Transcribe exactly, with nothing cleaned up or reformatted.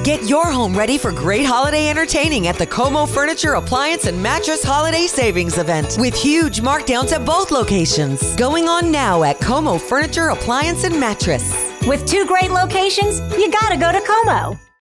Get your home ready for great holiday entertaining at the Comeaux Furniture, Appliance, and Mattress Holiday Savings Event with huge markdowns at both locations. Going on now at Comeaux Furniture, Appliance, and Mattress. With two great locations, you gotta go to Comeaux.